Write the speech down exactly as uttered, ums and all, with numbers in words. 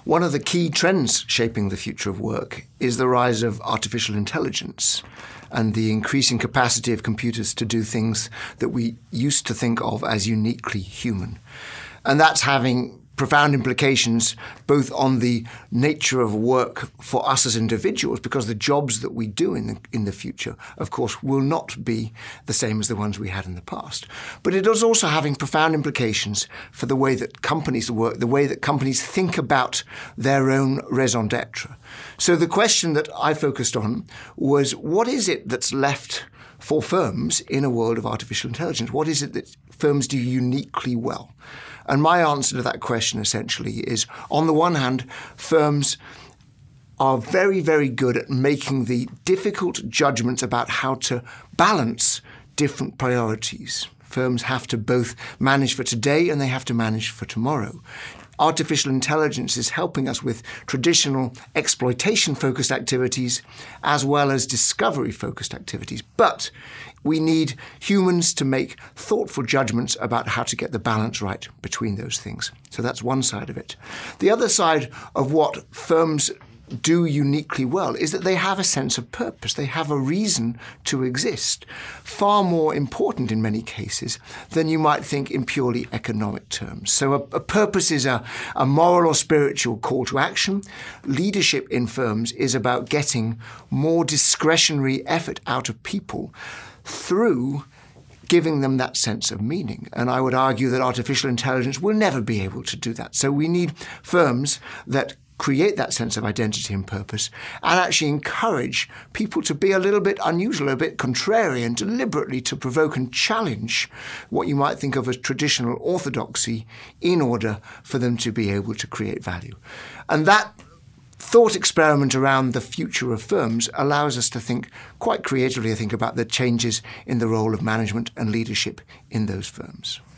One of the key trends shaping the future of work is the rise of artificial intelligence and the increasing capacity of computers to do things that we used to think of as uniquely human. And that's having profound implications both on the nature of work for us as individuals, because the jobs that we do in the, in the future, of course, will not be the same as the ones we had in the past. But it is also having profound implications for the way that companies work, the way that companies think about their own raison d'etre. So the question that I focused on was, what is it that's left for firms in a world of artificial intelligence? What is it that firms do uniquely well? And my answer to that question essentially is, on the one hand, firms are very, very good at making the difficult judgments about how to balance different priorities. Firms have to both manage for today and they have to manage for tomorrow. Artificial intelligence is helping us with traditional exploitation-focused activities as well as discovery-focused activities. But we need humans to make thoughtful judgments about how to get the balance right between those things. So that's one side of it. The other side of what firms do uniquely well is that they have a sense of purpose. They have a reason to exist, far more important in many cases than you might think in purely economic terms. So a, a purpose is a, a moral or spiritual call to action. Leadership in firms is about getting more discretionary effort out of people through giving them that sense of meaning. And I would argue that artificial intelligence will never be able to do that. So we need firms that create that sense of identity and purpose and actually encourage people to be a little bit unusual, a bit contrarian, deliberately to provoke and challenge what you might think of as traditional orthodoxy in order for them to be able to create value. And that thought experiment around the future of firms allows us to think quite creatively, I think, about the changes in the role of management and leadership in those firms.